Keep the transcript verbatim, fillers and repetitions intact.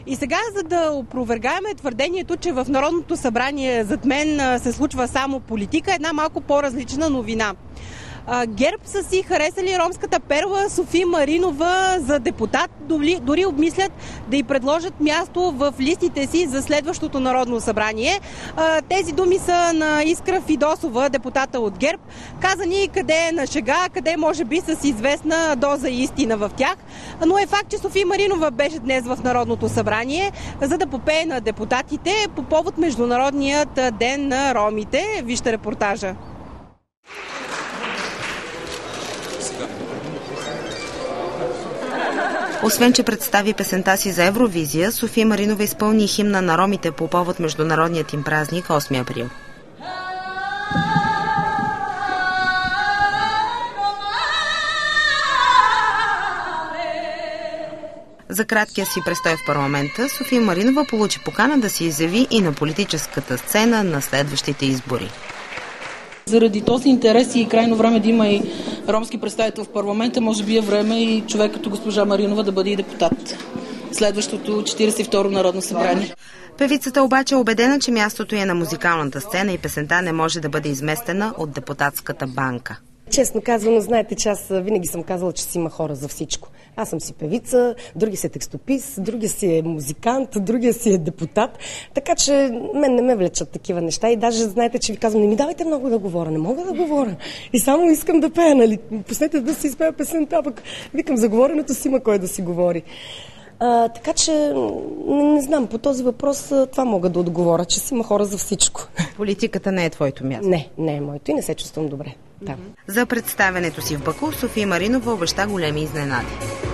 И сега, за да опровергаем твърдението, че в Народното събрание зад мен се случва само политика, една малко по-различна новина. ГЕРБ са си харесали ромската перла София Маринова за депутат, дори, дори обмислят да й предложат място в листите си за следващото Народно събрание. Тези думи са на Искра Фидосова, депутата от ГЕРБ. Казани къде е на шега, къде може би с известна доза истина в тях. Но е факт, че София Маринова беше днес в Народното събрание, за да попее на депутатите по повод Международният ден на ромите. Вижте репортажа. Освен, че представи песента си за Евровизия, София Маринова изпълни химна на ромите по повод международният им празник осми април. За краткия си престой в парламента, София Маринова получи покана да се изяви и на политическата сцена на следващите избори. Заради този интерес и крайно време да има и ромски представител в парламента, може би е време и човек като госпожа Маринова да бъде и депутат. Следващото четиридесет и второ Народно събрание. Певицата обаче е убедена, че мястото е на музикалната сцена и песента не може да бъде изместена от депутатската банка. Честно казвам, знаете, че аз винаги съм казала, че си има хора за всичко. Аз съм си певица, другия си е текстопис, другия си е музикант, другия си е депутат. Така че мен не ме влечат такива неща и даже знаете, че ви казвам, не ми давайте много да говоря, не мога да говоря. И само искам да пея, нали? Пуснете да си изпея песента, пък викам, за говоренето си има кой да си говори. А, така че, не, не знам, по този въпрос това мога да отговоря, че си има хора за всичко. Политиката не е твоето място? Не, не е моето и не се чувствам добре. Да. За представянето си в Баку София Маринова обеща големи изненади.